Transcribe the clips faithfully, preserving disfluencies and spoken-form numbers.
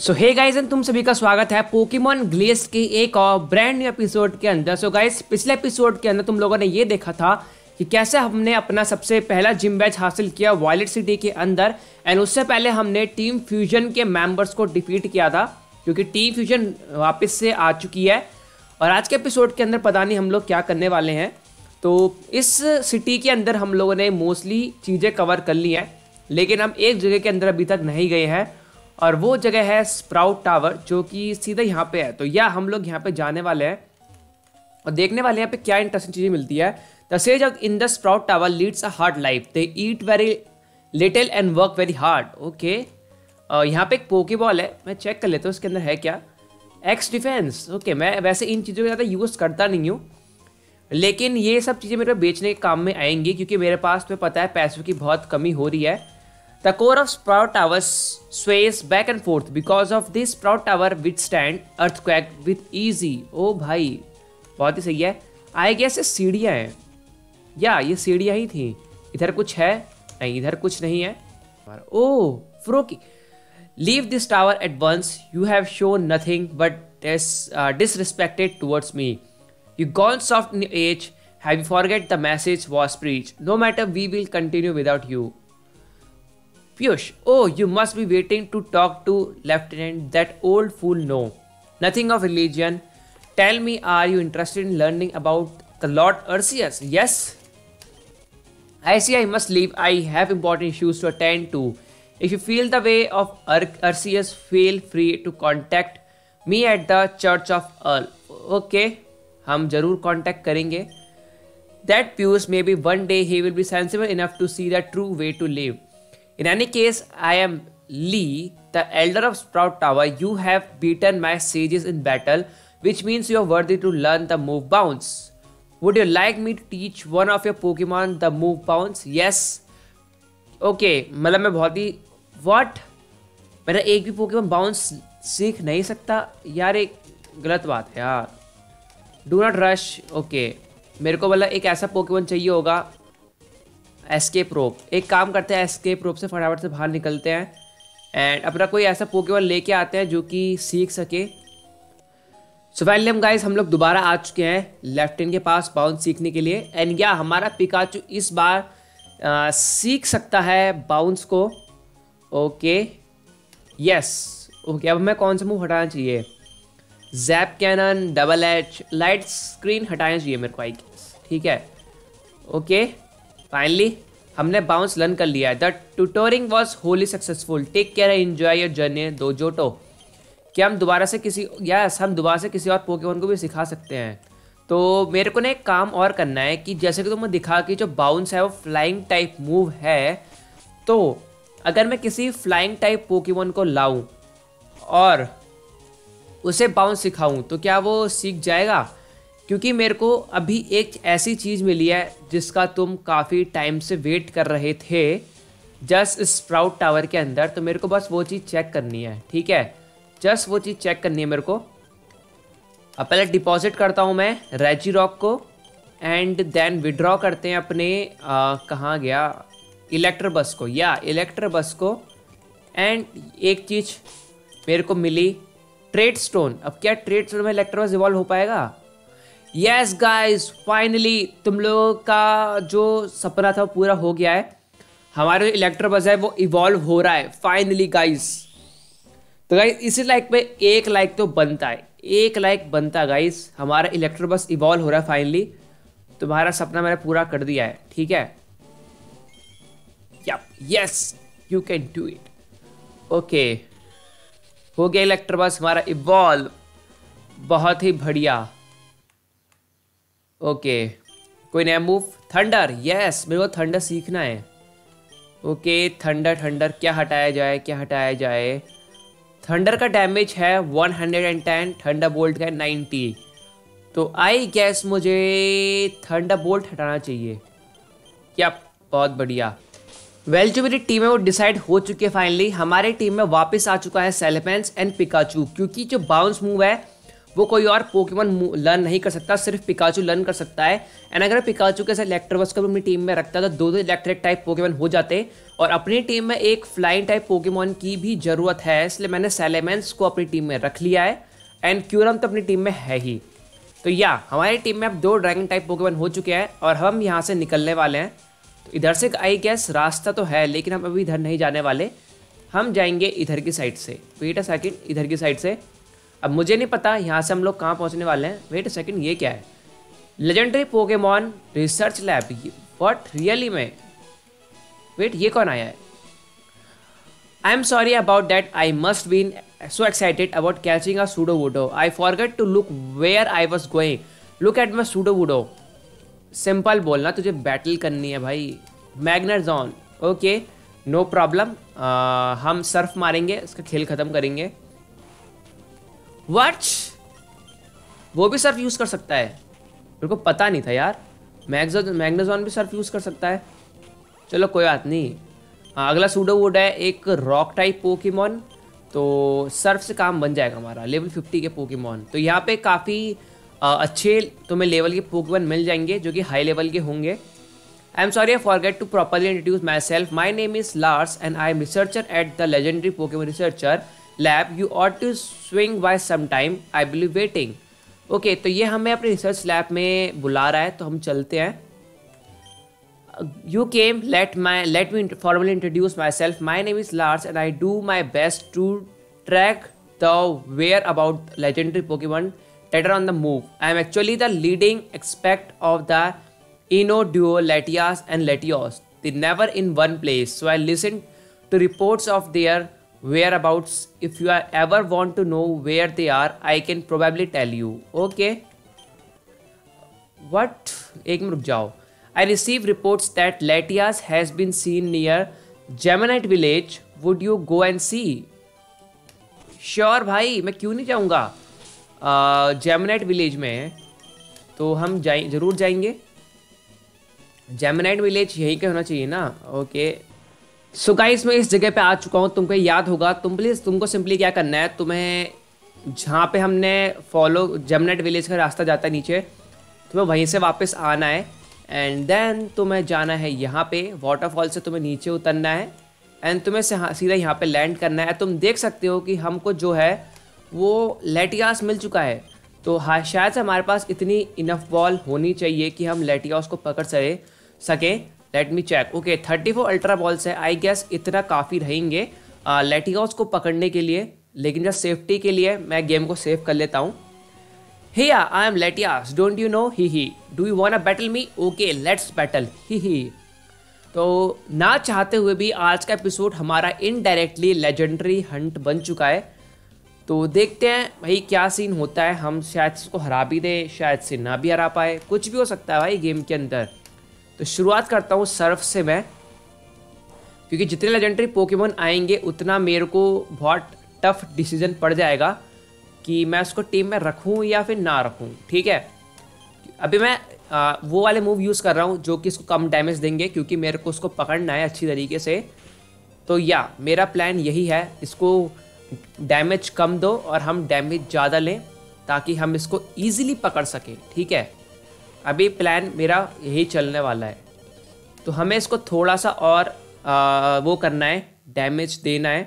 So hey guys and तुम सभी का स्वागत है पोकेमॉन ग्लेस के एक और ब्रांड न्यू एपिसोड के अंदर। सो गाइस पिछले एपिसोड के अंदर तुम लोगों ने ये देखा था कि कैसे हमने अपना सबसे पहला जिम बैच हासिल किया वायलेट सिटी के अंदर। एंड उससे पहले हमने टीम फ्यूजन के मेंबर्स को डिफीट किया था क्योंकि टीम फ्यूजन वापस से आ चुकी है। और आज के एपिसोड के अंदर पता नहीं हम लोग क्या करने वाले हैं। तो इस सिटी के अंदर हम लोगों ने मोस्टली चीज़ें कवर कर ली हैं, लेकिन हम एक जगह के अंदर अभी तक नहीं गए हैं और वो जगह है स्प्राउट टावर, जो कि सीधा यहाँ पे है। तो या हम लोग यहाँ पे जाने वाले हैं और देखने वाले हैं यहाँ पे क्या इंटरेस्टिंग चीज़ें मिलती है। The sage in the sprout tower leads a hard life, they eat very little and work very hard. Okay, यहाँ पे एक पोकेबॉल है, मैं चेक कर लेता हूँ इसके अंदर है क्या। X defence. ओके, मैं वैसे इन चीज़ों को ज़्यादा यूज़ करता नहीं हूँ, लेकिन ये सब चीज़ें मेरे बेचने के काम में आएंगी क्योंकि मेरे पास तो पता है पैसों की बहुत कमी हो रही है। The core of Sprout Tower sways back and forth because of this Sprout Tower withstand earthquake with easy। ओ भाई बहुत ही सही है। आई गेस ये सीढ़ियाँ हैं, या ये सीढ़ियाँ ही थी। इधर कुछ है? नहीं, इधर कुछ नहीं है। Oh Frokie, leave this tower at once, you have shown nothing but disrespected towards me, you gone soft in age, have you forget the message was preached, no matter we will continue without you। Piyush, oh, you must be waiting to talk to Lieutenant, that old fool. No, nothing of religion. Tell me, are you interested in learning about the Lord Arceus? Yes. I see I must leave. I have important issues to attend to. If you feel the way of Ar Arceus, feel free to contact me at the Church of Earl. Okay, हम जरूर contact करेंगे। That Piyush, maybe one day he will be sensible enough to see the true way to live. In any case, I am Lee, the elder of Sprout Tower. You have beaten my sages in battle, which means you are worthy to learn the move bounce. Would you like me to teach one of your Pokemon the move bounce? Yes. Okay, मतलब मैं बहुत ही what? मेरा एक भी Pokemon bounce सीख नहीं सकता यार, एक गलत बात है यार। Do not rush. Okay, मेरे को मतलब एक ऐसा Pokemon चाहिए होगा। एस्केप रोप, एक काम करते हैं, एस्केप रोप से फटाफट से बाहर निकलते हैं एंड अपना कोई ऐसा पोकेमॉन लेके आते हैं जो कि सीख सके। सो वेलकम गाइस, हम लोग दोबारा आ चुके हैं लेफ्टिन के पास बाउंस सीखने के लिए। एंड या हमारा पिकाचू इस बार आ, सीख सकता है बाउंस को। ओके यस, ओके अब मैं कौन सा मूव हटाना चाहिए? Zap cannon, double edge, light screen हटाना चाहिए मेरे को आई गेस। ठीक है, ओके फाइनली हमने बाउंस लर्न कर लिया है। The tutoring was wholly successful, take care and enjoy your journey through Johto. क्या हम दोबारा से किसी यस हम दोबारा से किसी और पोकेमॉन को भी सिखा सकते हैं? तो मेरे को ना एक काम और करना है कि जैसे कि तुमने दिखा कि जो बाउंस है वो फ्लाइंग टाइप मूव है, तो अगर मैं किसी फ्लाइंग टाइप पोकेमॉन को लाऊं और उसे बाउंस सिखाऊं तो क्या वो सीख जाएगा? क्योंकि मेरे को अभी एक ऐसी चीज़ मिली है जिसका तुम काफ़ी टाइम से वेट कर रहे थे जस्ट स्प्राउट टावर के अंदर, तो मेरे को बस वो चीज़ चेक करनी है। ठीक है, जस्ट वो चीज़ चेक करनी है मेरे को। अब पहले डिपॉजिट करता हूँ मैं रेजिरॉक को एंड देन विड्रॉ करते हैं अपने कहाँ गया इलेक्ट्रोबस को, या इलेक्ट्रोबस को। एंड एक चीज़ मेरे को मिली, ट्रेड स्टोन। अब क्या ट्रेड स्टोन में इलेक्ट्रोबस इवॉल्व हो पाएगा? यस गाइस, फाइनली तुम लोगों का जो सपना था वो पूरा हो गया है। हमारे जो इलेक्ट्रोबस है वो इवॉल्व हो रहा है फाइनली गाइस। तो गाइस इसी लाइक पे एक लाइक तो बनता है, एक लाइक बनता है गाइस। हमारा इलेक्ट्रोबस इवॉल्व हो रहा है फाइनली। तुम्हारा सपना मैंने पूरा कर दिया है। ठीक है, yes you can do it. Okay, हो गया इलेक्ट्रोबस हमारा इवॉल्व, बहुत ही बढ़िया। Okay okay. कोई नया मूव? थंडर। यस मेरे को थंडर सीखना है। ओके okay, थंडर थंडर क्या हटाया जाए, क्या हटाया जाए? थंडर का डैमेज है one hundred ten, thunderbolt का नाइन्टी, तो आई गैस मुझे थंडर बोल्ट हटाना चाहिए। क्या बहुत बढ़िया। वेल जो मेरी टीम है वो डिसाइड हो चुकी है फाइनली। हमारी टीम में वापस आ चुका है सेलेपेंस एंड पिकाचू, क्योंकि जो बाउंस मूव है वो कोई और पोकेमॉन लर्न नहीं कर सकता, सिर्फ पिकाचू लर्न कर सकता है। एंड अगर पिकाचू के साथ इलेक्ट्रोबस को अपनी टीम में रखता तो दो दो इलेक्ट्रिक टाइप पोकेमॉन हो जाते, और अपनी टीम में एक फ्लाइंग टाइप पोकेमॉन की भी ज़रूरत है, इसलिए मैंने सैलेमेंस को अपनी टीम में रख लिया है। एंड क्यूरम तो अपनी टीम में है ही। तो या हमारी टीम में अब दो ड्रैगन टाइप पोकेमॉन हो चुके हैं और हम यहाँ से निकलने वाले हैं। तो इधर से आई गेस रास्ता तो है, लेकिन हम अभी इधर नहीं जाने वाले, हम जाएंगे इधर की साइड से। वेट अ सेकंड, इधर की साइड से। अब मुझे नहीं पता यहाँ से हम लोग कहाँ पहुँचने वाले हैं। वेट अ सेकंड, ये क्या है? Legendary Pokemon research lab. What really में? वेट, ये कौन आया है? I am sorry about that, I must been so excited about catching a Sudowoodo. I forgot to look where I was going. Look at my Sudowoodo. Simple बोलना, तुझे battle करनी है भाई। Magneton, okay no problem. हम surf मारेंगे, इसका खेल खत्म करेंगे। व्हाट? वो भी सर्फ यूज़ कर सकता है? मेरे को पता नहीं था यार। मैग्नेटॉन मैग्नेटॉन भी सर्फ यूज़ कर सकता है। चलो कोई बात नहीं। हाँ, अगला सूडोवुड है एक रॉक टाइप पोकेमॉन, तो सर्फ से काम बन जाएगा हमारा। लेवल फिफ्टी के पोकेमॉन, तो यहाँ पे काफ़ी अच्छे तुम्हें लेवल के पोकेमॉन मिल जाएंगे जो कि हाई लेवल के होंगे। I am sorry I forget to properly introduce myself. My name is Lars and I am researcher at the legendary Pokemon researcher lab. You ought to swing by some time, I will be waiting. Okay, तो ये हमें अपने research lab में बुला रहा है, तो हम चलते हैं। You came, let my let me formally introduce myself. My name is Lars and I do my best to track the whereabout legendary Pokemon that are on the move. I am actually the leading expert of the Ino duo Latias and Latios. They never in one place, so I listen to reports of their whereabouts. If you ever want to know where they are, I can probably tell you. Okay. What? एक minute रुक जाओ। I received reports that Latias has been seen near Geminite village. Would you go and see? Sure भाई, मैं क्यों नहीं जाऊँगा। Geminite village में तो हम जाए ज़रूर जाएंगे। Geminite village यहीं का होना चाहिए ना। ओके सो गाइस, मैं इस जगह पे आ चुका हूँ। तुमको याद होगा, तुम प्लीज़ तुमको सिंपली क्या करना है, तुम्हें जहाँ पे हमने फॉलो Geminite village का रास्ता जाता है नीचे, तुम्हें वहीं से वापस आना है। एंड देन तुम्हें जाना है यहाँ पे, वाटरफॉल से तुम्हें नीचे उतरना है एंड तुम्हें सीधा यहाँ पे लैंड करना है। तुम देख सकते हो कि हमको जो है वो लेटियास मिल चुका है, तो हाँ शायद से हमारे पास इतनी इनफ बॉल होनी चाहिए कि हम लेटियास को पकड़ सके सकें let me check. Okay, thirty four ultra balls है, आई गेस इतना काफ़ी रहेंगे लेटियास को पकड़ने के लिए, लेकिन जब सेफ्टी के लिए मैं गेम को सेव कर लेता हूँ। Hey, I am Latias. Don't you know? He he. Do you wanna battle me? Okay, let's battle. He he. तो ना चाहते हुए भी आज का एपिसोड हमारा इनडायरेक्टली लेजेंडरी हंट बन चुका है। तो देखते हैं भाई क्या सीन होता है। हम शायद इसको हरा भी दें, शायद से ना भी हरा पाए, कुछ भी हो सकता है भाई गेम के अंदर। तो शुरुआत करता हूँ सर्फ से मैं, क्योंकि जितने लेजेंडरी पोकेमॉन आएंगे उतना मेरे को बहुत टफ डिसीजन पड़ जाएगा कि मैं उसको टीम में रखूं या फिर ना रखूं। ठीक है, अभी मैं आ, वो वाले मूव यूज़ कर रहा हूं जो कि इसको कम डैमेज देंगे, क्योंकि मेरे को उसको पकड़ना है अच्छी तरीके से। तो या मेरा प्लान यही है, इसको डैमेज कम दो और हम डैमेज ज़्यादा लें ताकि हम इसको ईजिली पकड़ सकें। ठीक है, अभी प्लान मेरा यही चलने वाला है। तो हमें इसको थोड़ा सा और आ, वो करना है, डैमेज देना है।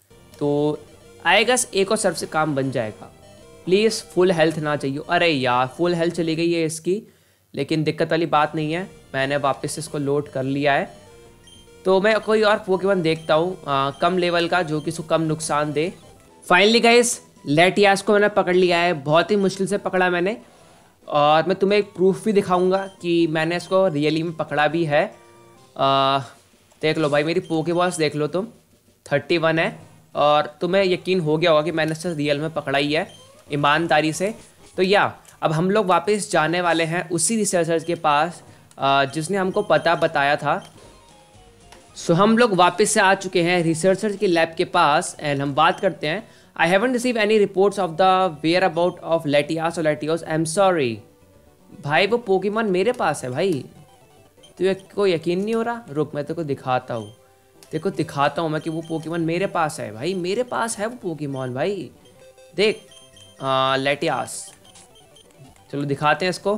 तो आएगा एक और सर्फ से काम बन जाएगा। प्लीज़ फुल हेल्थ ना चाहिए। अरे यार फुल हेल्थ चली गई है इसकी, लेकिन दिक्कत वाली बात नहीं है, मैंने वापस इसको लोड कर लिया है। तो मैं कोई और पोकेमॉन देखता हूँ कम लेवल का जो कि इसको कम नुकसान दे। फाइनली गाइस, लेटियास को मैंने पकड़ लिया है, बहुत ही मुश्किल से पकड़ा मैंने, और मैं तुम्हें एक प्रूफ भी दिखाऊंगा कि मैंने इसको रियली में पकड़ा भी है। आ, देख लो भाई, मेरी पोकेबॉल्स देख लो तुम, थर्टी वन है, और तुम्हें यकीन हो गया होगा कि मैंने इसे रियल में पकड़ा ही है ईमानदारी से। तो या अब हम लोग वापस जाने वाले हैं उसी रिसर्चर के पास जिसने हमको पता बताया था। सो हम लोग वापस से आ चुके हैं रिसर्चर के लैब के पास एंड हम बात करते हैं। I haven't receive any reports of the whereabouts of Latias और लेटियोस। आई एम सॉरी भाई, वो पोकेमॉन मेरे पास है भाई, तुझे को यकीन नहीं हो रहा? रुक मैं तेरे को दिखाता हूँ, देखो दिखाता हूँ मैं कि वो पोकेमॉन मेरे पास है भाई, मेरे पास है वो पोकेमॉन भाई। देख लेटियास। चलो दिखाते हैं इसको।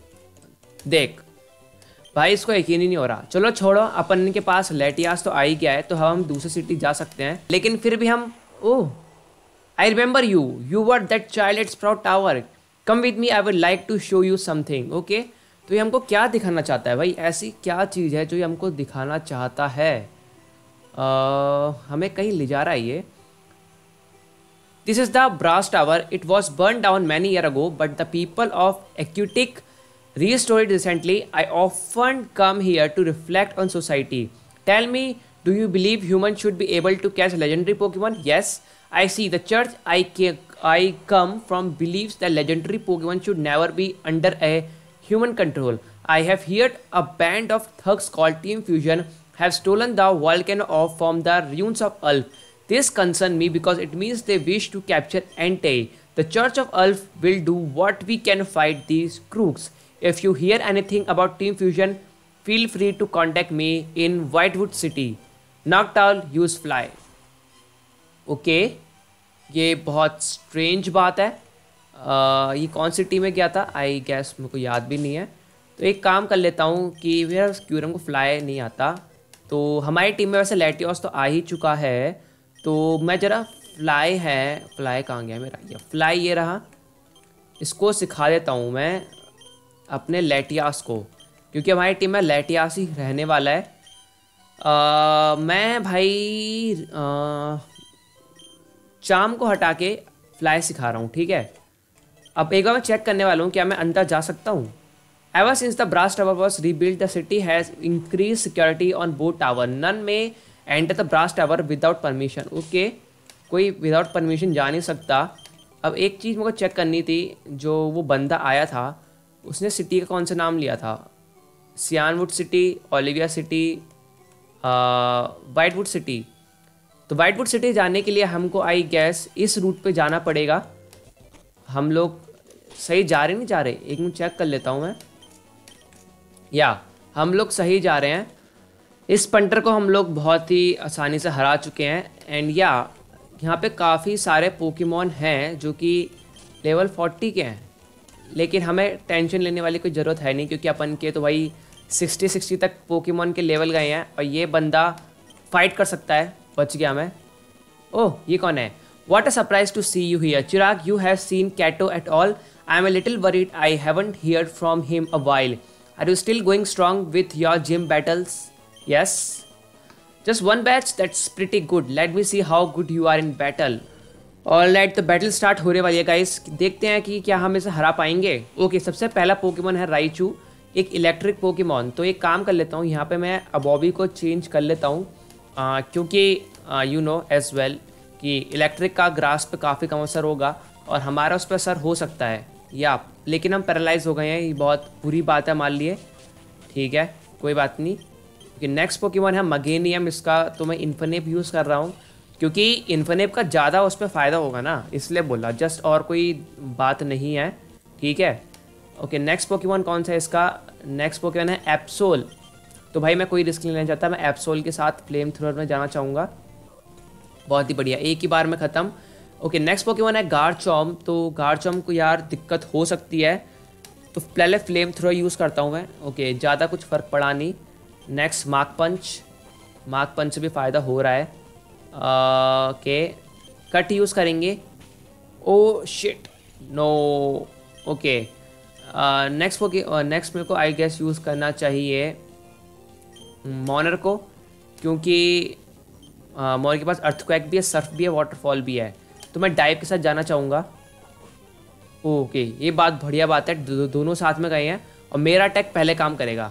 देख भाई इसको यकीन ही नहीं हो रहा। चलो छोड़ो, अपन के पास लेटियास तो आ ही गया है, तो हम दूसरी सिटी जा सकते हैं। लेकिन फिर भी हम, oh I remember you you were that child at sprout tower, come with me, I would like to show you something. Okay, तो ये हमको क्या दिखाना चाहता है भाई? ऐसी क्या चीज़ है जो ये हमको दिखाना चाहता है? uh, हमें कहीं ले जा रहा है ये। This is the brass tower. It was burned down many years ago, but the people of Aquatic restored it recently. I often come here to reflect on society. Tell me, do you believe humans should be able to catch legendary Pokemon? Yes, I see. The church I, I come from believes that legendary Pokemon should never be under a human control. I have heard a band of thugs called Team Fusion have stolen the volcano off from the ruins of Ulf. This concerns me because it means they wish to capture Entei. The Church of Ulf will do what we can fight these crooks. If you hear anything about Team Fusion, feel free to contact me in Whitewood City. Noctowl, use fly. Okay, ये बहुत strange बात है। uh, ये कौन सी team में गया था? आई gas मेरे को याद भी नहीं है। तो एक काम कर लेता हूँ कि मेरा क्यूरम को फ्लाई नहीं आता, तो हमारी टीम में वैसे लेटियोस तो आ ही चुका है। तो मैं ज़रा फ्लाई है, फ्लाई कहाँ गया मेरा? ये फ्लाई ये रहा, इसको सिखा देता हूँ मैं अपने लेटियास को, क्योंकि हमारी टीम में लेटियास ही रहने वाला है। आ, मैं भाई आ, चाम को हटा के फ्लाई सिखा रहा हूँ, ठीक है। अब एक बार मैं चेक करने वाला हूँ क्या मैं अंदर जा सकता हूँ। Ever since the brass tower was rebuilt, the city has increased security on both tower. None may enter the brass tower without permission. Okay, कोई विदाउट परमिशन जा नहीं सकता। अब एक चीज़ मेरे को चेक करनी थी, जो वो बंदा आया था उसने सिटी का कौन सा नाम लिया था? Cianwood city, Olivine city, Whitewood city. तो वाइटवुड सिटी जाने के लिए हमको आई गैस इस रूट पे जाना पड़ेगा। हम लोग सही जा रहे नहीं जा रहे? एक मिनट चेक कर लेता हूँ मैं। या हम लोग सही जा रहे हैं। इस पंटर को हम लोग बहुत ही आसानी से हरा चुके हैं। एंड या यहाँ पे काफ़ी सारे पोकेमॉन हैं जो कि लेवल फोर्टी के हैं, लेकिन हमें टेंशन लेने वाली कोई ज़रूरत है नहीं, क्योंकि अपन के तो भाई सिक्सटी सिक्सटी तक पोकेमॉन के लेवल गए हैं और ये बंदा फाइट कर सकता है। बच गया मैं। ओह ये कौन है? What a surprise to see you here. Chirag, you have seen Kato at all? I am a little worried. I haven't heard from him a while. Are you still going strong with your gym battles? Yes. Just one batch? That's pretty good. Let me see how good you are in battle. Alright, तो battle start होने वाली है guys. देखते हैं कि क्या हम इसे हरा पाएंगे। ओके, सबसे पहला पोकेमॉन है राइचू, एक इलेक्ट्रिक पोकेमॉन। तो एक काम कर लेता हूँ, यहाँ पे मैं अबॉबी को चेंज कर लेता हूँ, क्योंकि यू नो एज वेल कि इलेक्ट्रिक का ग्रास पे काफ़ी कम असर होगा और हमारा उस पर असर हो सकता है या, लेकिन हम पैरालाइज हो गए हैं, ये बहुत बुरी बात है मान लिए। ठीक है, कोई बात नहीं। क्योंकि नेक्स्ट पोकेमॉन है मगेनियम, इसका तो मैं इन्फिनेप यूज़ कर रहा हूँ क्योंकि इन्फिनेप का ज़्यादा उस पर फ़ायदा होगा ना, इसलिए बोला, जस्ट और कोई बात नहीं है। ठीक है, ओके। नेक्स्ट पोकेमॉन कौन सा है इसका? नेक्स्ट पोकेमॉन है एप्सोल। तो भाई मैं कोई रिस्क नहीं लेना चाहता, मैं एप्सोल के साथ फ्लेम थ्रोअर में जाना चाहूँगा। बहुत ही बढ़िया, एक ही बार में ख़त्म। ओके, नेक्स्ट पोकेमॉन है गार्चॉम। तो गार्चॉम को यार दिक्कत हो सकती है, तो पहले फ्लेम थ्रो यूज़ करता हूँ मैं। ओके, ज़्यादा कुछ फ़र्क पड़ा नहीं। Next mark punch, mark punch से भी फ़ायदा हो रहा है। ओके, कट यूज़ करेंगे। Oh shit, no. Okay, next poke next मेरे को आई गेस यूज़ करना चाहिए मॉनर को, क्योंकि मॉनर के पास अर्थक्वेक भी है, सर्फ भी है, वाटरफॉल भी है, तो मैं डाइव के साथ जाना चाहूँगा। ओके, ये बात बढ़िया बात है, दो, दोनों साथ में गए हैं और मेरा अटैक पहले काम करेगा।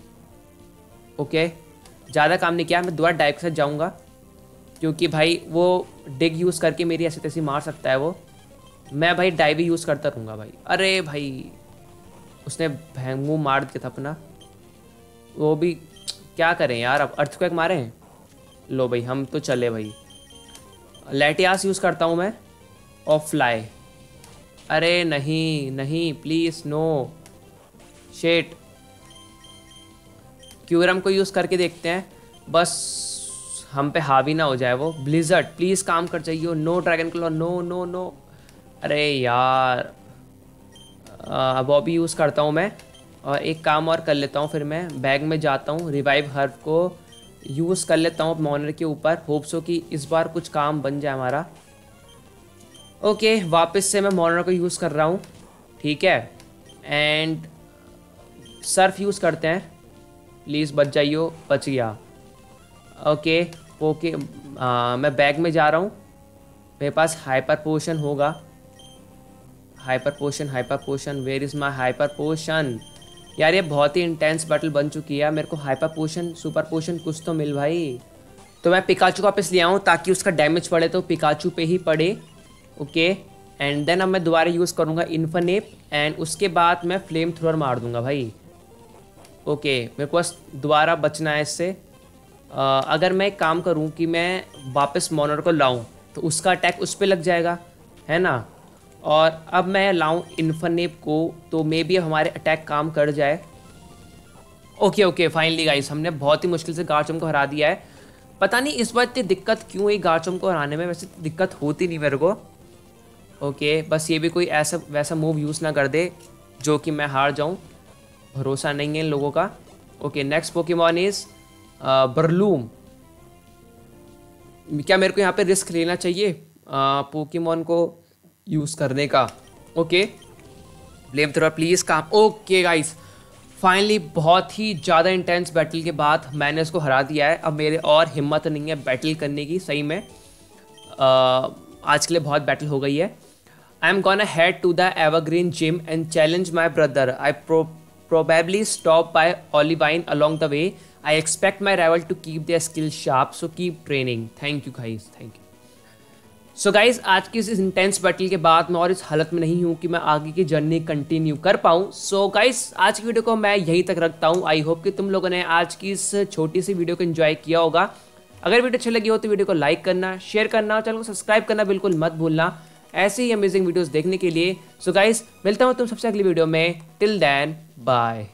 ओके, ज़्यादा काम नहीं किया, मैं दोबारा डाइव के साथ जाऊँगा, क्योंकि भाई वो डिग यूज़ करके मेरी ऐसी तैसी मार सकता है वो। मैं भाई डाइव ही यूज़ करता रहूँगा भाई। अरे भाई उसने मुँह मार दिया था अपना, वो भी क्या करें यार, अब अर्थक्वेक मारे हैं। लो भाई, हम तो चले भाई। लेटियास यूज़ करता हूँ मैं और फ्लाई। अरे नहीं नहीं, प्लीज़ नो, शेट। क्यूरम को यूज़ करके देखते हैं, बस हम पे हावी ना हो जाए वो। ब्लिजर्ड प्लीज़ काम कर चाहिए। No dragon claw, no no no. अरे यार, अब अभी यूज़ करता हूँ मैं, और एक काम और कर लेता हूँ, फिर मैं बैग में जाता हूँ, रिवाइव हर्ब को यूज़ कर लेता हूँ मॉनर के ऊपर। होप्स हो कि इस बार कुछ काम बन जाए हमारा। ओके, वापस से मैं मॉनर को यूज़ कर रहा हूँ, ठीक है। एंड सर्फ यूज़ करते हैं, प्लीज़ बच जाइयो, बच गया। ओके ओके, आ, मैं बैग में जा रहा हूँ, मेरे पास हाइपर पोशन होगा। Hyper potion, hyper potion, where is my hyper potion. यार ये बहुत ही इंटेंस बैटल बन चुकी है, मेरे को हाइपर पोशन, सुपर पोशन कुछ तो मिल भाई। तो मैं पिकाचू को वापस ले आऊँ ताकि उसका डैमेज पड़े तो पिकाचू पे ही पड़े। ओके, एंड देन अब मैं दोबारा यूज़ करूँगा इन्फनेप, एंड उसके बाद मैं फ्लेम थ्रोअर मार दूंगा भाई। ओके, मेरे को बस दोबारा बचना है इससे। आ, अगर मैं एक काम करूँ कि मैं वापस मॉनर को लाऊं तो उसका अटैक उस पर लग जाएगा, है ना। और अब मैं लाऊं इन्फनेप को तो मे बी अब हमारे अटैक काम कर जाए। ओके ओके, फाइनली गाइस, हमने बहुत ही मुश्किल से गार्चम को हरा दिया है। पता नहीं इस बार इतनी दिक्कत क्यों हुई गार्चम को हराने में, वैसे दिक्कत होती नहीं मेरे को। ओके, बस ये भी कोई ऐसा वैसा मूव यूज़ ना कर दे जो कि मैं हार जाऊँ, भरोसा नहीं है इन लोगों का। Okay, next Pokemon is Burloom. क्या मेरे को यहाँ पे रिस्क लेना चाहिए पोकेमॉन को यूज़ करने का? ओके, फ्लेम थ्रोअर प्लीज़ काम। ओके गाइस, फाइनली बहुत ही ज़्यादा इंटेंस बैटल के बाद मैंने इसको हरा दिया है। अब मेरे और हिम्मत नहीं है बैटल करने की, सही में आ, आज के लिए बहुत बैटल हो गई है। I am gonna head to the evergreen gym and challenge my brother. I pro probably stop by Olivine along the way. I expect my rival to keep their skills sharp, so keep training. Thank you guys, thank you. So guys, आज की इस intense battle के बाद मैं और इस हालत में नहीं हूँ कि मैं आगे की जर्नी कंटिन्यू कर पाऊँ। सो so गाइस, आज की वीडियो को मैं यहीं तक रखता हूँ। आई होप कि तुम लोगों ने आज की इस छोटी सी वीडियो को एंजॉय किया होगा। अगर वीडियो अच्छी लगी हो तो वीडियो को लाइक करना, शेयर करना और चैनल को सब्सक्राइब करना बिल्कुल मत भूलना ऐसे ही अमेजिंग वीडियोस देखने के लिए। सो गाइस, मिलता हूँ तुम सबसे अगली वीडियो में। Till then bye.